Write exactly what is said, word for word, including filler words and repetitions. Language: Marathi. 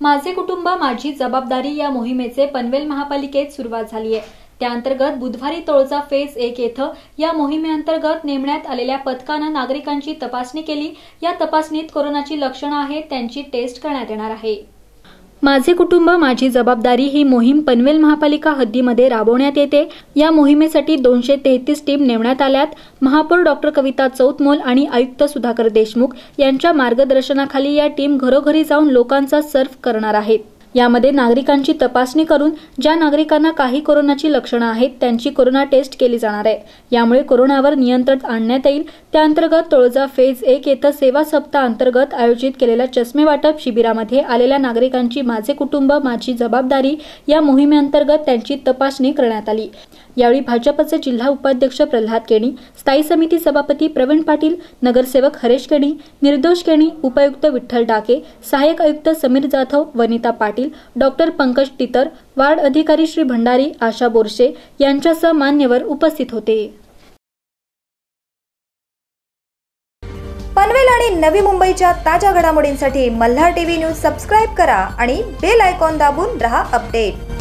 माझे कुटुंब माझी जबाबदारी या मोहिमेचे पनवेल महापालिकेत सुरुवात झाली आहे। त्याअंतर्गत बुधवारी तळोजा फेज एक येथे या मोहिमेअंतर्गत नेमण्यात आलेल्या पथकाने नागरिकांची तपासणी केली। या तपासणीत कोरोनाची लक्षणे आहेत त्यांची टेस्ट करण्यात येणार आहे। माझे कुटुंब माझी जबाबदारी ही मोहीम पनवेल महापालिका हद्दीमध्ये राबवण्यात येते। या मोहिमेसाठी दोनशे तेहतीस टीम नेमण्यात आल्यात। महापौर डॉक्टर कविता चौतमोल आणि आयुक्त सुधाकर देशमुख यांच्या मार्गदर्शनाखाली या टीम घरोघरी जाऊन लोकांचा सर्व्ह करणार आहेत। यामध्ये नागरिकांची तपासणी करून ज्या नागरिकांना काही कोरोनाची लक्षणे आहेत त्यांची कोरोना टेस्ट केली जाणार आहे। यामुळे कोरोनावर नियंत्रण आणण्यात येईल। त्याअंतर्गत तळोजा फेज एक येथे सेवा सप्ताह अंतर्गत आयोजित केलेल्या चष्मे वाटप शिबिरामध्ये आलेल्या नागरिकांची माझे कुटुंब माझी जबाबदारी या मोहिमेअंतर्गत त्यांची तपासणी करण्यात आली। यावेळी भाजपचे जिल्हा उपाध्यक्ष प्रल्हाद केणी, स्थायी समिती सभापती प्रवीण पाटील, नगरसेवक हरेश केणी, निर्दोष केणी, उपायुक्त विठ्ठल डाके, सहाय्यक आयुक्त समीर जाधव, वनिता पाटील, डॉक्टर पंकज टितर, वार्ड अधिकारी श्री भंडारी, आशा बोरसे यांच्यासह मान्यवर उपस्थित होते। पनवेल आणि नवी मुंबईच्या ताज्या घडामोडींसाठी मल्हार टीव्ही न्यूज सबस्क्राइब करा आणि बेल आयकॉन दाबून रहा अपडेट।